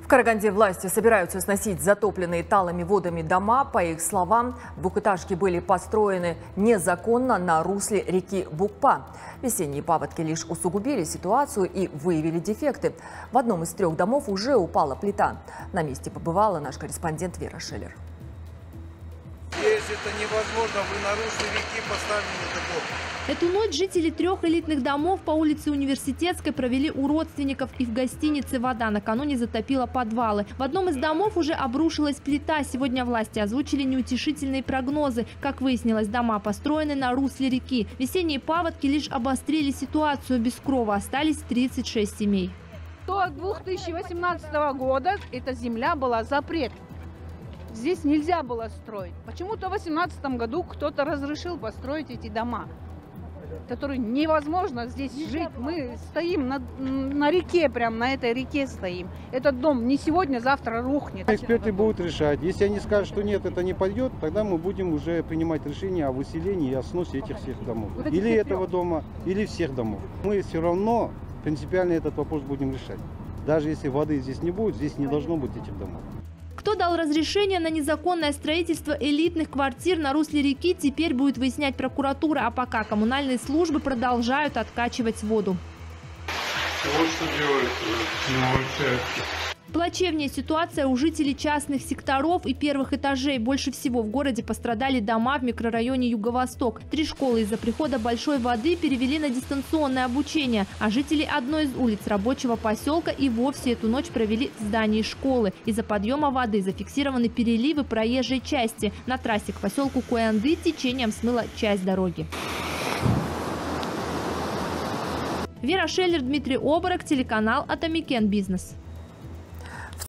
В Караганде власти собираются сносить затопленные талыми водами дома. По их словам, двухэтажки были построены незаконно на русле реки Букпа. Весенние паводки лишь усугубили ситуацию и выявили дефекты. В одном из 3 домов уже упала плита. На месте побывала наш корреспондент Вера Шеллер. Если это невозможно, вы на русле реки поставили забор. Эту ночь жители 3 элитных домов по улице Университетской провели у родственников, и в гостинице вода накануне затопила подвалы. В одном из домов уже обрушилась плита. Сегодня власти озвучили неутешительные прогнозы. Как выяснилось, дома построены на русле реки. Весенние паводки лишь обострили ситуацию. Без крова остались 36 семей. До 2018 года эта земля была запрет. Здесь нельзя было строить. Почему-то в 2018 году кто-то разрешил построить эти дома, которые невозможно здесь жить. Мы стоим на реке, прям на этой реке стоим. Этот дом не сегодня, завтра рухнет. Эксперты будут решать. Если они скажут, что нет, это не пойдет, тогда мы будем уже принимать решение о выселении и о сносе этих всех домов. Или этого дома, или всех домов. Мы все равно принципиально этот вопрос будем решать. Даже если воды здесь не будет, здесь не должно быть этих домов. Кто дал разрешение на незаконное строительство элитных квартир на русле реки, теперь будет выяснять прокуратура. А пока коммунальные службы продолжают откачивать воду. Вот что делается. Плачевнее ситуация у жителей частных секторов и первых этажей. Больше всего в городе пострадали дома в микрорайоне Юго-Восток. 3 школы из-за прихода большой воды перевели на дистанционное обучение. А жители одной из улиц рабочего поселка и вовсе эту ночь провели в здании школы. Из-за подъема воды зафиксированы переливы проезжей части. На трассе к поселку Куянды течением смыла часть дороги. Вера Шеллер, Дмитрий Оборок, телеканал Атамикен Бизнес.